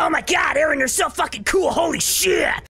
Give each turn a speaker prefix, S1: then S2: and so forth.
S1: Oh my god, Aaron, you're so fucking cool. Holy shit.